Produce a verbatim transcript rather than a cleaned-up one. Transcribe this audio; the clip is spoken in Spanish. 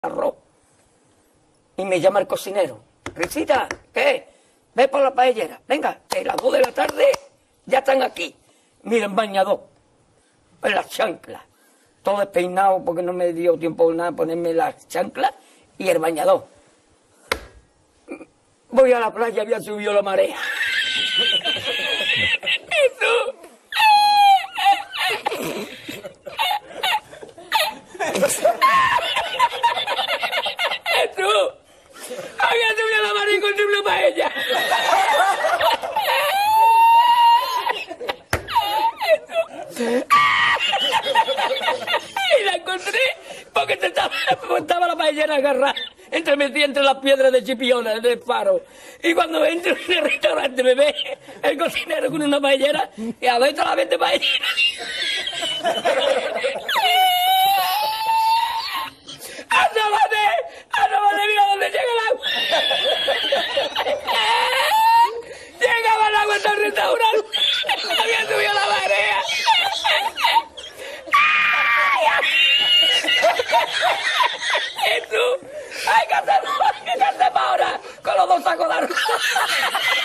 arroz. Y me llama el cocinero. Risita, ¿qué? Ve por la paellera. Venga, que las dos de la tarde ya están aquí. Miren, bañador. En las chanclas. Todo despeinado porque no me dio tiempo nada ponerme las chanclas y el bañador. Voy a la playa, había subido la marea. Eso. Eso. Había subido la marea y encontré una paella. Y la encontré porque te estaba, estaba la paellera agarrada entre metí entre las piedras de Chipiona, del faro. Y cuando entro en el restaurante me ve el cocinero con una paellera y a ver la vende paellera. ¡Asómate! ¡Asómate! ¡Mira dónde llega el agua! ¡Llegaba el agua hasta el restaurante! ¡Había subido la marea! ¡Y tú! ¡Hay que hacerlo! ¡Hay que hacerlo ahora! ¡Con los dos sacos de arroz!